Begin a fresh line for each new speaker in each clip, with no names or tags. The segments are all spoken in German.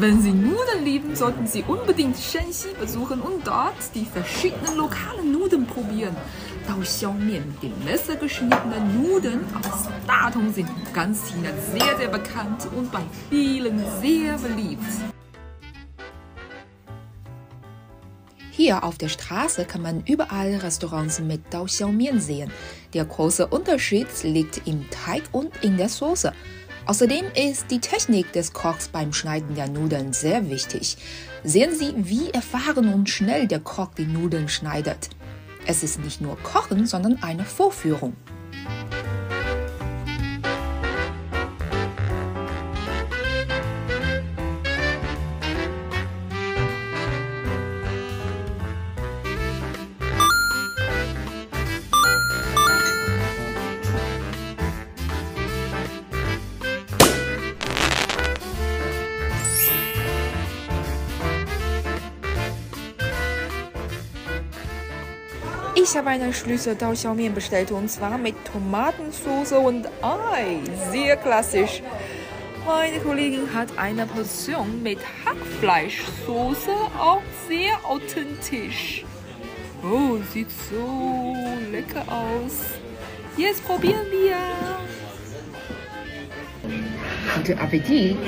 Wenn Sie Nudeln lieben, sollten Sie unbedingt Shanxi besuchen und dort die verschiedenen lokalen Nudeln probieren. Daoxiaomian mit dem Messer geschnittenen Nudeln aus Datong sind in ganz China sehr, sehr bekannt und bei vielen sehr beliebt. Hier auf der Straße kann man überall Restaurants mit Daoxiaomian sehen. Der große Unterschied liegt im Teig und in der Soße. Außerdem ist die Technik des Kochs beim Schneiden der Nudeln sehr wichtig. Sehen Sie, wie erfahren und schnell der Koch die Nudeln schneidet. Es ist nicht nur Kochen, sondern eine Vorführung. Ich habe eine Schlüssel Daoxiaomian bestellt und zwar mit Tomatensauce und Ei. Sehr klassisch. Meine Kollegin hat eine Portion mit Hackfleischsoße, auch sehr authentisch. Oh, sieht so lecker aus. Jetzt probieren wir. Guten Appetit.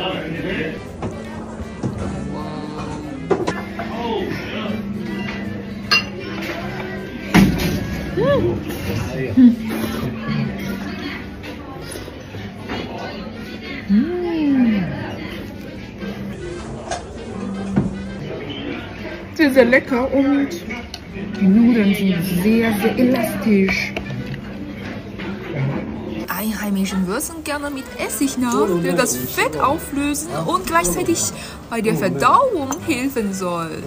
Sehr, sehr lecker und die Nudeln sind sehr, sehr elastisch. Einheimischen würzen gerne mit Essig nach, der das Fett auflösen und gleichzeitig bei der Verdauung helfen soll.